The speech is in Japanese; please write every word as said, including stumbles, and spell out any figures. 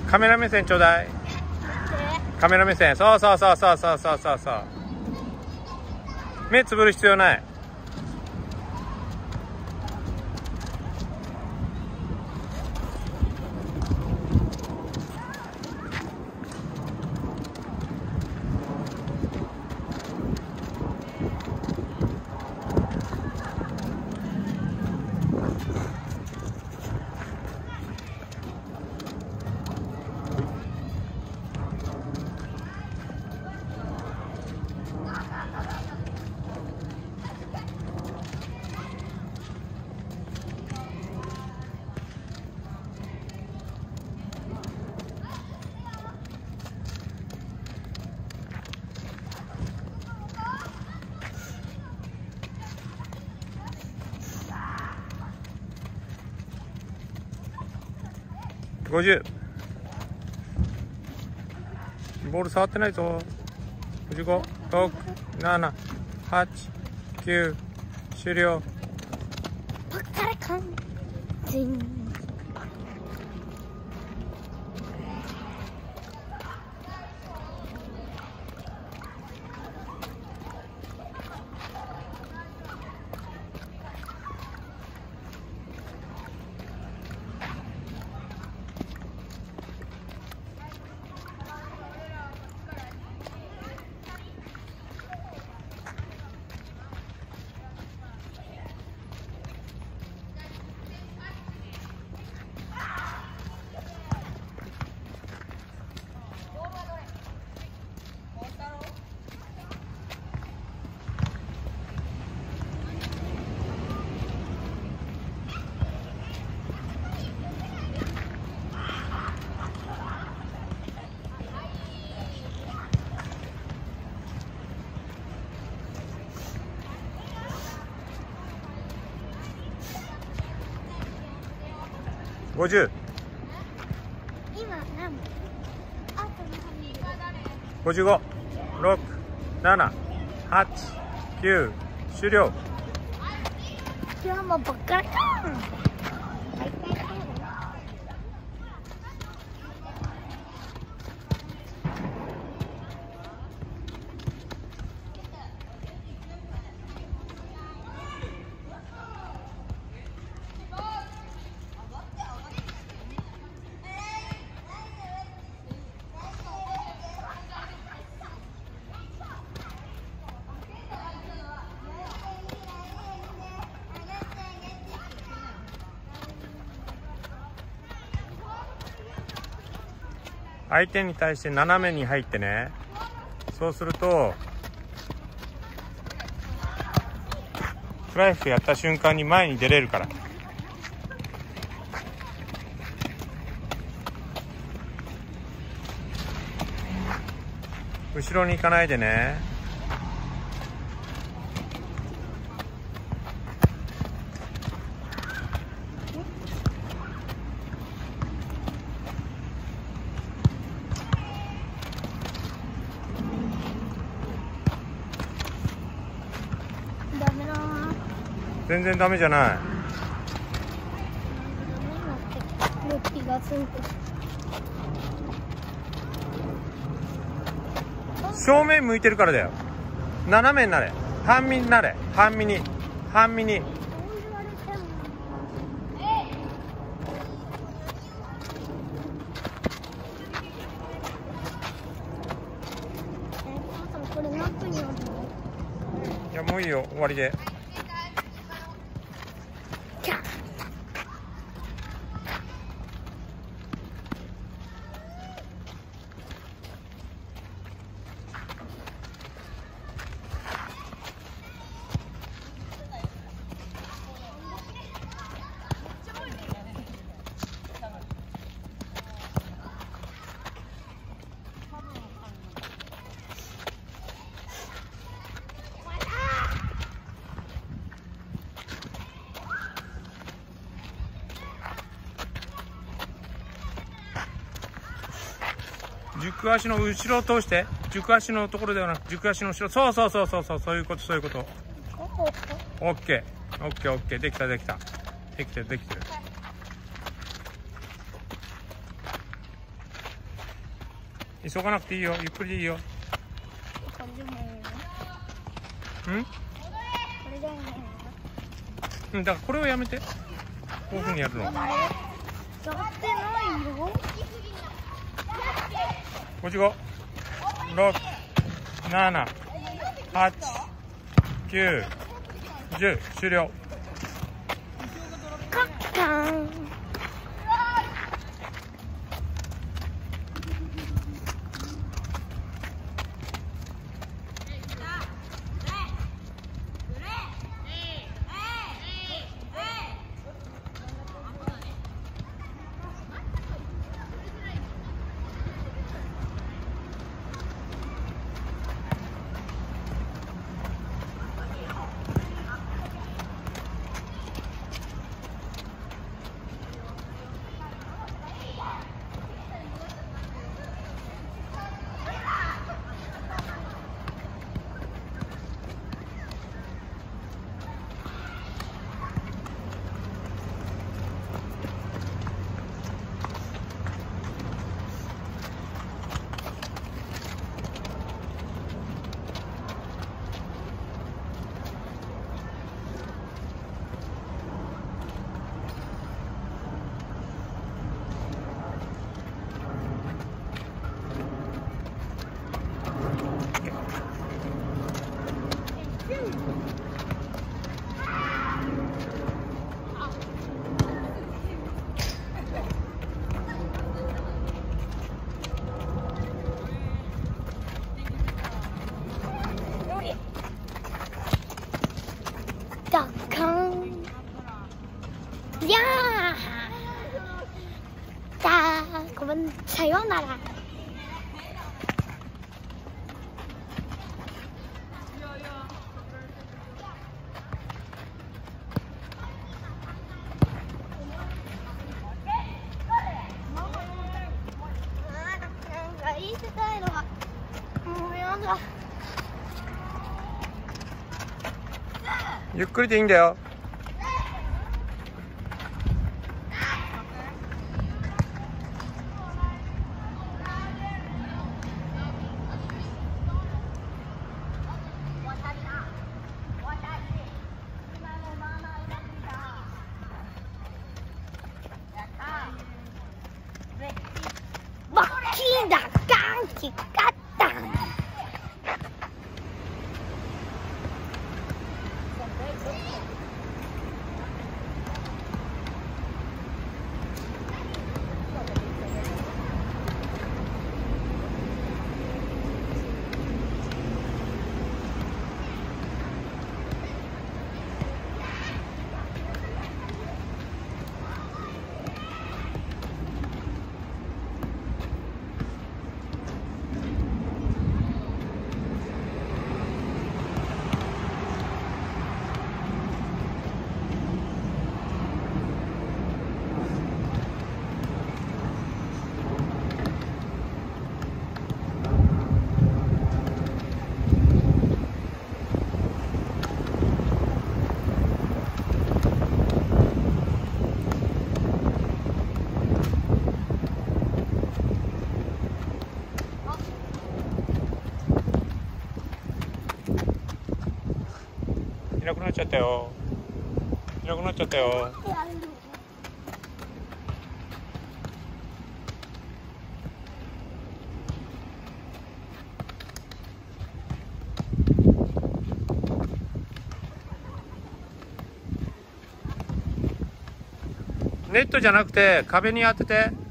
カメラ目線ちょうだい。カメラ目線。そうそうそうそうそうそうそうそう。目つぶる必要ない。ごじゅう。ボール触ってないぞ。ごじゅうご、ろく、なな、はち、きゅう、終了。ごじゅう。 今何？ ごじゅうご、ろく、なな、はち、きゅう、終了。 今日もばっかりか。 相手に対して斜めに入ってね。そうするとフライフルやった瞬間に前に出れるから。後ろに行かないでね。 ダメだな。 全然ダメじゃない。 ロッキーがついて。 正面向いてるからだよ。斜めになれ。半身になれ。半身に。半身に。 これ何分になるの？ いやもういいよ、終わりで。軸足の後ろを通して、軸足のところではなく軸足の後ろ。そうそうそうそうそう、そういうこと、そういうこと。オッケーオッケーオッケー、できたできた、できてるできてる。 急がなくていいよ、ゆっくりでいいよ。 これでもいいの？ うん？ これでもいいの？ うん、だからこれをやめて。こういうふうにやるの。 やってないよ。 ごじゅうご、ろく、なな、はち、きゅう、じゅう、終了。 カッカーン。ダカン。いやー。だー、ごめん、さようなら。なんか言いたいのは、もうやだ。 ゆっくりでいいんだよ。 バッキーだ、ガンキカッタン。 いなくなっちゃったよ。いなくなっちゃったよ。ネットじゃなくて壁に当てて。